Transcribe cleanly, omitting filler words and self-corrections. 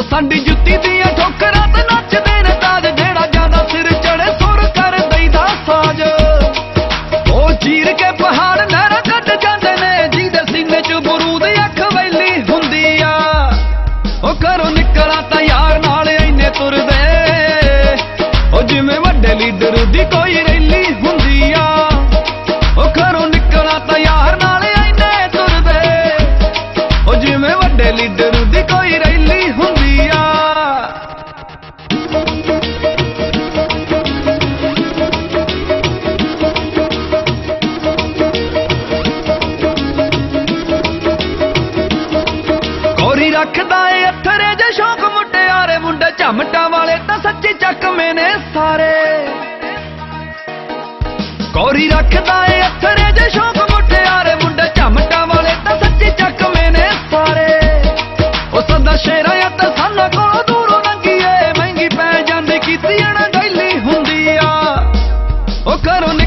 ਸਾਡੀ ਜੁੱਤੀ ਦੀਆਂ ਠੋਕਰਾਂ ਤੇ ਨੱਚਦੇ ਨੇ ਤਾਜ, ਜਿਹੜਾ ਜਿਆਦਾ ਸਿਰ ਚੜੇ ਸੁਰ ਕਰ ਦਈਦਾ ਸਾਜ। ਉਹ ਚੀਰ ਕੇ ਪਹਾੜ ਨਹਿਰਾਂ ਕੱਢ ਜਾਂਦੇ ਨੇ, ਜਿਹਦੇ ਸੀਨੇ ਚ ਬਰੂਦ ਅੱਖ ਵੈਲੀ ਹੁੰਦੀ ਆ। ਉਹ ਘਰੋਂ ਨਿਕਲਾਂ ਤਾਂ ਯਾਰ ਨਾਲ ਇੰਨੇ ਤੁਰਦੇ, ਉਹ ਜਿਵੇਂ ਵੱਡੇ ਲੀਡਰ ਦੀ ਕੋਈ ਰੈਲੀ ਹੁੰਦੀ ਆ। ਉਹ ਘਰੋਂ ਨਿਕਲਾਂ ਤਾਂ ਯਾਰ ਨਾਲ ਇੰਨੇ ਤੁਰਦੇ, ਉਹ ਜਿਵੇਂ ਵੱਡੇ ਲੀਡਰ ਦੀ ਕੋਈ ਰੈਲੀ ਹੁੰਦੀ ਆ। ਕੋਰੀ ਰੱਖਦਾ ਏ ਅੱਥਰੇ ਜੇ ਸ਼ੌਕ ਮੁਟਿਆਰੇ, ਮੁੰਡੇ ਝਮਟਾਂ ਵਾਲੇ ਤਾਂ ਸੱਚੀ ਚੱਕਵੇਂ ਨੇ ਸਾਰੇ। ਕੋਰੀ ਰੱਖਦਾ ਏ ਅੱਥਰੇ ਜੇ ਸ਼ੌਕ ਮੁਟਿਆਰੇ, ਮੁੰਡੇ ਝਮਟਾਂ ਵਾਲੇ ਤਾਂ ਸੱਚੀ ਚੱਕਵੇਂ ਨੇ ਸਾਰੇ। ਉਹ ਸਦਾ ਸ਼ੇਰਾਂ ਆ ਤਾਂ ਸਾਨਾ ਕੋਲੋਂ ਦੂਰੋਂ ਲੰਘੀਏ, ਮਹਿੰਗੀ ਪੈ ਜਾਂਦੀ ਕੀਤੀ ਨਾ ਗੈਲੀ ਹੁੰਦੀ ਆ। ਉਹ ਘਰੋਂ